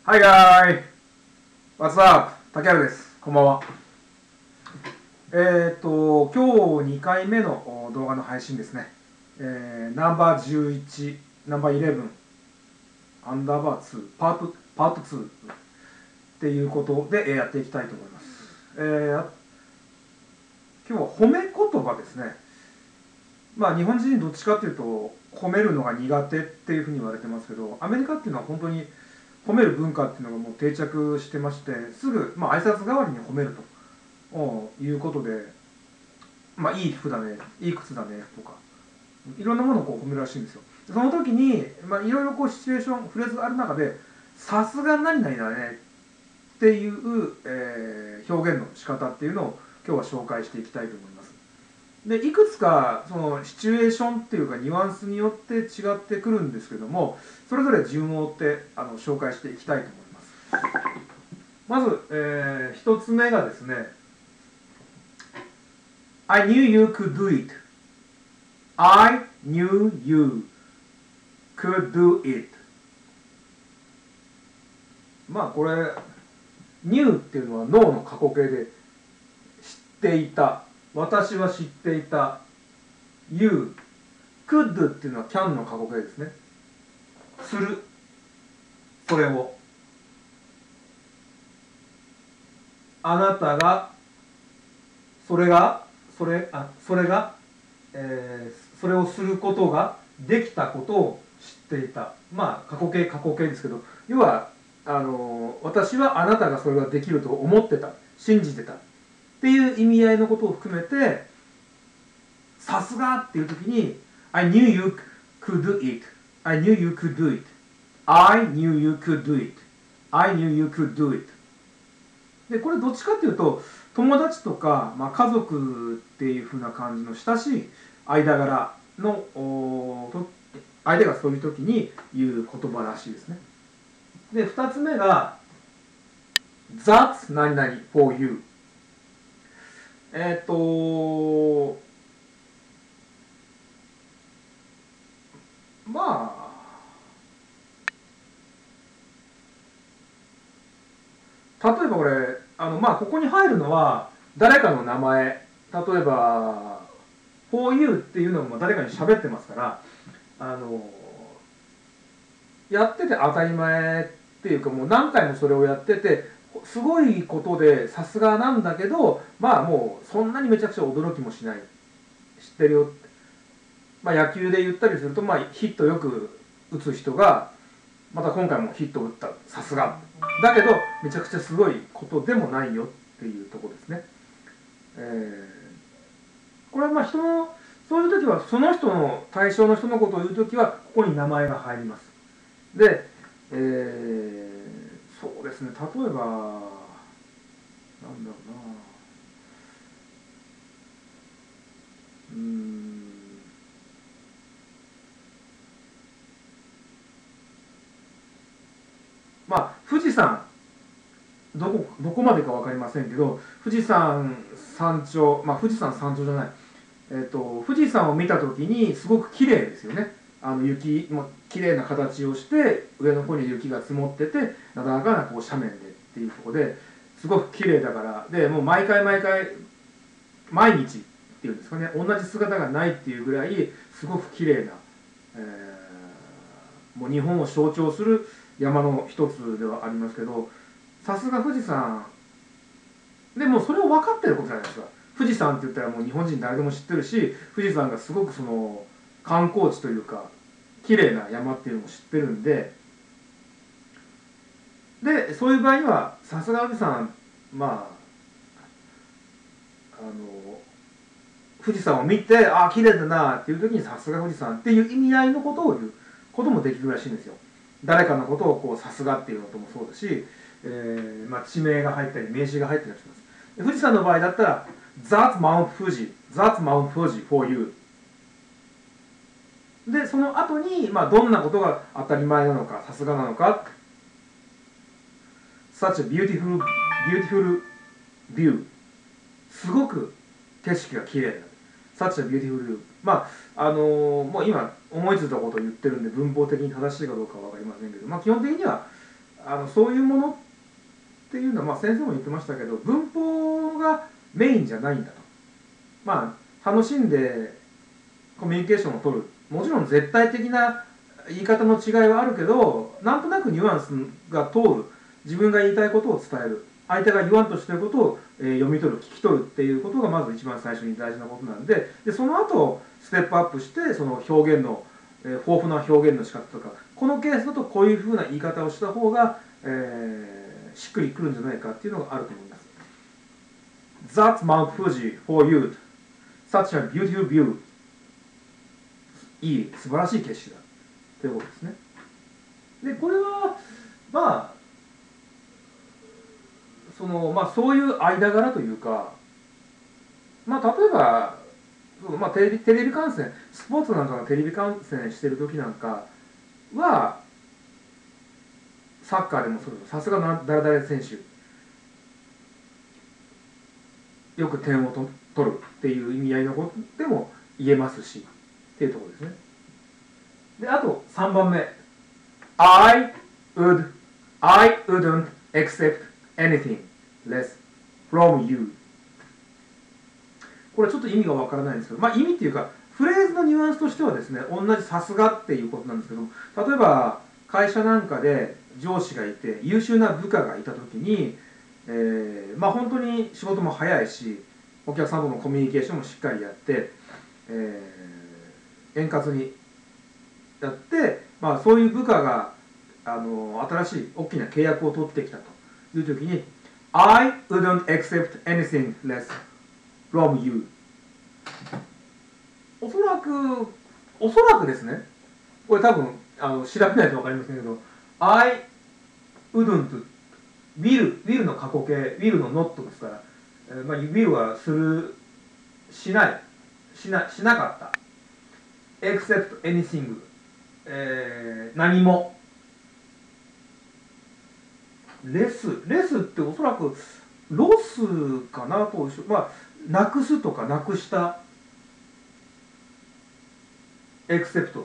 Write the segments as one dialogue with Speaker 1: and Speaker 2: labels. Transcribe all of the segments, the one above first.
Speaker 1: Hi guys! What's up? 竹原です。こんばんは。今日2回目の動画の配信ですね。ナンバー11、ナンバー11、アンダーバー2、パート2っていうことでやっていきたいと思います。今日は褒め言葉ですね。まあ日本人どっちかっていうと褒めるのが苦手っていうふうに言われてますけど、アメリカっていうのは本当に褒める文化っていうのがもう定着してまして、すぐ、挨拶代わりに褒めるということで、いい服だね、いい靴だねとか、いろんなものをこう褒めるらしいんですよ。その時に、いろいろこうシチュエーション、フレーズがある中で、さすが何々だねっていう、表現の仕方っていうのを今日は紹介していきたいと思います。でいくつかそのシチュエーションっていうかニュアンスによって違ってくるんですけども、それぞれ順を追って紹介していきたいと思います。まず、一つ目がですね、I knew you could do it. I knew you could do it. これ knew っていうのは脳の過去形で知っていた、私は知っていた。 You could っていうのは can の過去形ですね。する、それをあなたがそれがそれをすることができたことを知っていた。過去形ですけど、要は私はあなたがそれができると思ってた、信じてたっていう意味合いのことを含めて、さすがっていう時に I knew you could do it. I knew you could do it. I knew you could do it. I knew you could do it. でこれどっちかっていうと友達とか、家族っていう風な感じの親しい間柄の相手がそういう時に言う言葉らしいですね。で2つ目が That's 何々 for you。例えばこれここに入るのは誰かの名前、例えば for you っていうのも誰かに喋ってますから、やってて当たり前っていうか、もう何回もそれをやっててすごいことでさすがなんだけど、もうそんなにめちゃくちゃ驚きもしない、知ってるよって、野球で言ったりすると、ヒットよく打つ人がまた今回もヒットを打った、さすがだけどめちゃくちゃすごいことでもないよっていうところですね。これは人のそういう時はその人の対象の人のことを言う時はここに名前が入ります。で、そうですね、例えばなんだろうな、富士山、どこまでか分かりませんけど、富士山山頂、富士山山頂じゃない、富士山を見た時にすごく綺麗ですよね。雪も綺麗な形をして上の方に雪が積もってて、なだらかなこう斜面でっていうところですごく綺麗だから、でもう毎日っていうんですかね、同じ姿がないっていうぐらいすごく綺麗な、もう日本を象徴する山の一つではありますけど、さすが富士山でもそれを分かってることじゃないですか。富士山って言ったらもう日本人誰でも知ってるし、富士山がすごくその観光地というか綺麗な山っていうのも知ってるんで、そういう場合にはさすが富士山、富士山を見て綺麗だなっていう時にさすが富士山っていう意味合いのことを言うこともできるらしいんですよ。誰かのことをこうさすがっていうのともそうだし、地名が入ったり名詞が入ったりします。富士山の場合だったら That's Mount Fuji, That's Mount Fuji for you。 でその後にどんなことが当たり前なのかさすがなのか、 Such a beautiful view、 すごく景色が綺麗だ、 Such a beautiful view。 もう今思いついたことを言ってるんで文法的に正しいかどうかは分かりませんけど、基本的にはそういうものっていうのは、まあ、先生も言ってましたけど、文法がメインじゃないんだと。まあ、楽しんでコミュニケーションを取る。もちろん絶対的な言い方の違いはあるけど、なんとなくニュアンスが通る。自分が言いたいことを伝える。相手が言わんとしていることを、読み取る、聞き取るっていうことがまず一番最初に大事なことなんで、その後ステップアップしてその表現の、豊富な表現の仕方とか、このケースだとこういうふうな言い方をした方が、しっくりくるんじゃないかっていうのがあると思います。That's Mount Fuji for you. Such a beautiful view. いい、素晴らしい景色だということですね。で、これはまあそういう間柄というか、まあ、例えば、まあ、テレビ観戦、スポーツなんかのテレビ観戦してる時なんかは、サッカーでもそうです。さすが誰々選手、よく点を取るっていう意味合いのことでも言えますし、っていうところですね。で、あと3番目。I wouldn't accept anything less from you。これちょっと意味がわからないんですけど、まあ意味っていうか、フレーズのニュアンスとしてはですね、同じさすがっていうことなんですけど、例えば会社なんかで上司がいて、優秀な部下がいたときに、まあ本当に仕事も早いし、お客さんとのコミュニケーションもしっかりやって、円滑にやって、まあそういう部下が新しい大きな契約を取ってきたというときに、I wouldn't accept anything less from you。おそらくですね、これ多分調べないと分かりませんけど、I wouldn't will の過去形、will の not ですから、まあ、will はしなかった。except anything、何も。レスっておそらくロスかなと、まあ、なくすとかなくした。except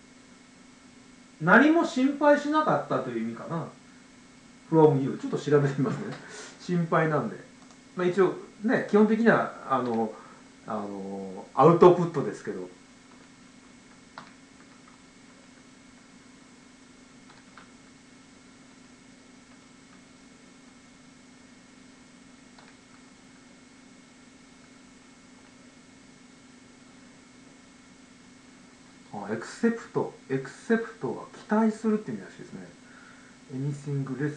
Speaker 1: 何も心配しなかったという意味かな。from you。ちょっと調べてみますね。心配なんで。まあ、一応ね、基本的にはアウトプットですけど。エクセプトは期待するって意味らしいですね。anything less。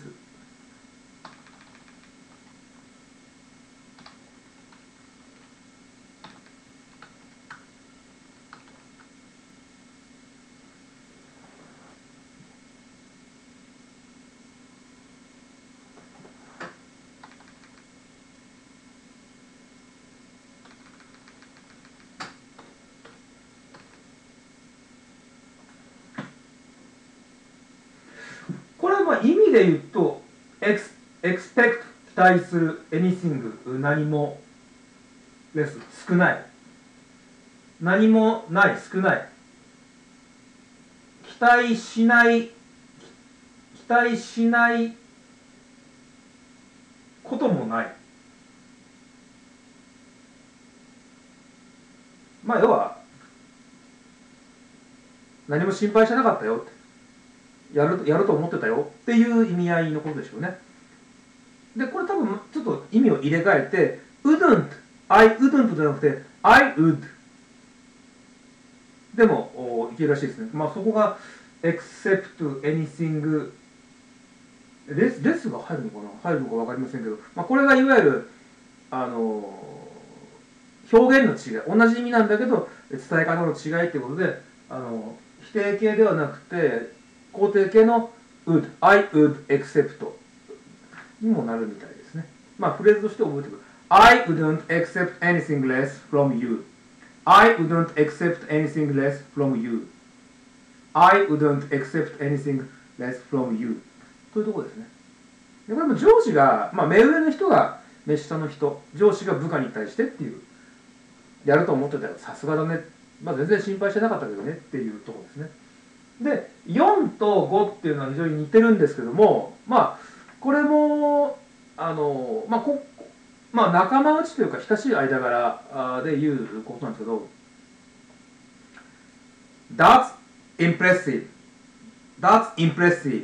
Speaker 1: これはまあ意味で言うと、expect 期待する、anything 何も、less 少ない、何もない少ない、期待しないこともない。まあ要は何も心配してなかったよって。やると思ってたよっていう意味合いのことでしょうね。で、これ多分ちょっと意味を入れ替えて、I wouldn't じゃなくて、I would でもいけるらしいですね。まあそこが except anything レスが入るのかな、入るのか分かりませんけど、まあ、これがいわゆる表現の違い、同じ意味なんだけど伝え方の違いっていうことで、否定形ではなくて肯定形の I would accept にもなるみたいですね。まあフレーズとして覚えてくる。I wouldn't accept anything less from you. I wouldn't accept anything less from you. I wouldn't accept anything less from you. というところですね。でこれも上司が、まあ、目上の人が目下の人、上司が部下に対してっていう、やると思ってたよ、さすがだね、まあ、全然心配してなかったけどねっていうところですね。 で4と5っていうのは非常に似てるんですけども、まあこれも仲間内というか親しい間柄で言うことなんですけど、That's impressive. That's impressive.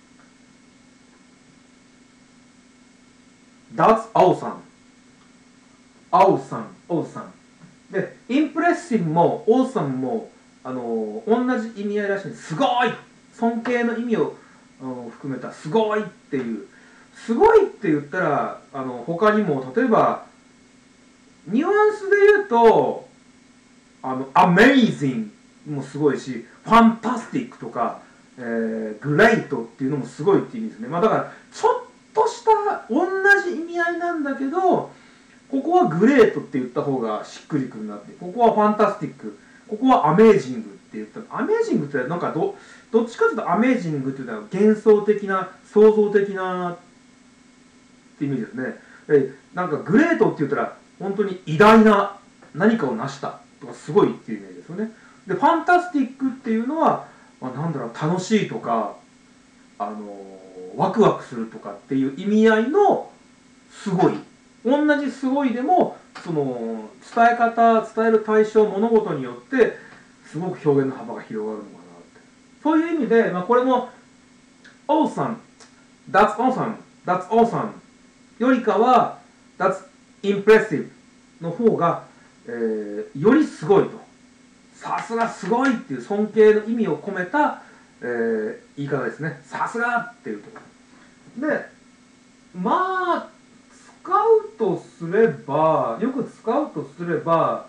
Speaker 1: That's awesome. Awesome. Awesome. で、impressive も awesome も同じ意味合いらしいんです。すごい、尊敬の意味を含めたすごいっていう。すごいって言ったら他にも例えばニュアンスで言うとamazing もすごいし、fantastic とか、great っていうのもすごいって意味ですね。まあだからちょっとした同じ意味合いなんだけど、ここはグレートって言った方がしっくりくるなって、ここはファンタスティック、ここはアメージングって言ったら、アメージングってなんかどっちかというとアメージングっていうのは幻想的な創造的なって意味ですね。なんかグレートって言ったら本当に偉大な何かを成したとかすごいっていうイメージですよね。でファンタスティックっていうのは、なんだろう、楽しいとかワクワクするとかっていう意味合いのすごい。同じすごいでもその伝える対象物事によってすごく表現の幅が広がるのかなって、そういう意味で、これも awesome, that's awesome, that's awesome よりかは that's impressive の方が、よりすごいと、さすがすごいっていう尊敬の意味を込めた、言い方ですね。さすがっていうところで、使うとすれば、よく使うとすれば、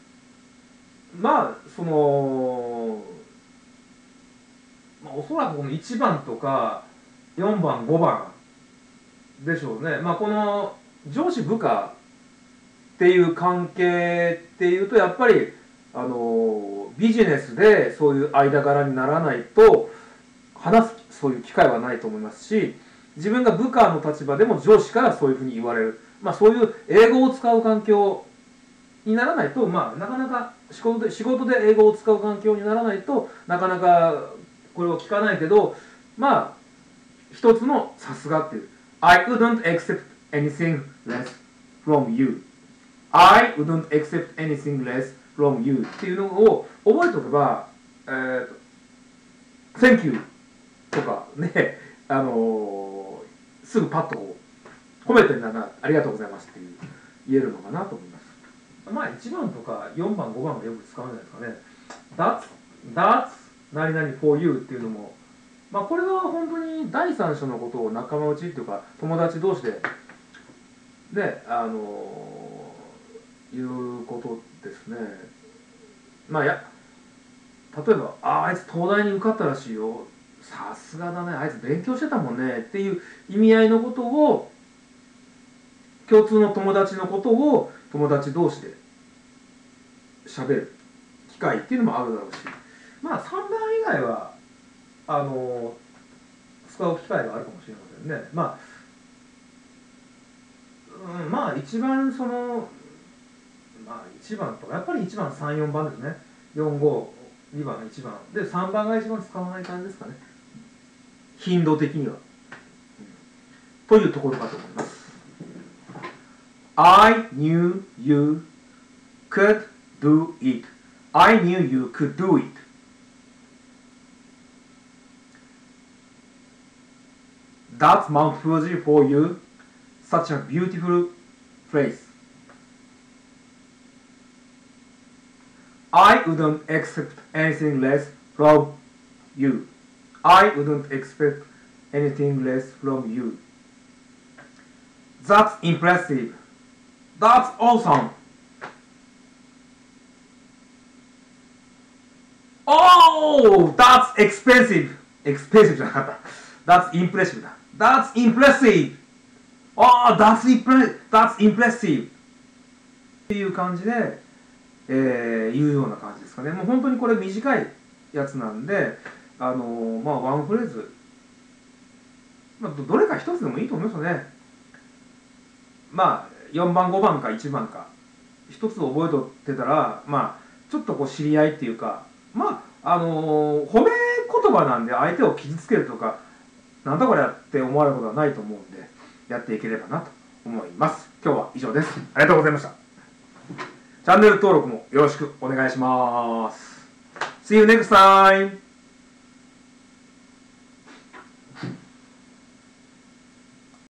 Speaker 1: おそらくこの1番とか4番5番でしょうね。この上司部下っていう関係っていうと、やっぱりビジネスでそういう間柄にならないと話すそういう機会はないと思いますし、自分が部下の立場でも上司からそういうふうに言われる、そういう英語を使う環境にならないと、なかなか仕事で英語を使う環境にならないとなかなかこれを聞かないけど、一つのさすがっていう I wouldn't accept anything less from you I wouldn't accept anything less from you っていうのを覚えておけば、Thank you とかね、すぐパッと褒めてんだな、ありがとうございますっていう言えるのかなと思います。1番とか4番5番がよく使うんじゃないですかね。That's 何々 for you っていうのも、これは本当に第三者のことを仲間内っていうか友達同士でね、いうことですね。例えばあいつ東大に受かったらしいよ、さすがだね、あいつ勉強してたもんねっていう意味合いのことを、共通の友達のことを友達同士で喋る機会っていうのもあるだろうし、3番以外は使う機会があるかもしれませんね。一番1番とかやっぱり1番3、4番ですね。4、5、2番1番で3番が一番使わない感じですかね、頻度的には、というところかと思います。I knew you could do it. I knew you could do it. That's Mount Fuji for you. Such a beautiful place. I wouldn't accept anything less from you. I wouldn't expect anything less from you. That's impressive. That's awesome. Oh, that's expensive. Expensive じゃなかった。That's impressive だ。That's impressive. Oh, that's impressive. っていう感じで、言うような感じですかね。もう本当にこれ短いやつなんで、ワンフレーズ、どれか一つでもいいと思いますよね。4番5番か1番か一つ覚えとってたら、ちょっとこう知り合いっていうか、褒め葉なんで相手を傷つけるとかなんだこれやって思われることはないと思うんで、やっていければなと思います。今日は以上です。ありがとうございました。チャンネル登録もよろしくお願いします。See you next time!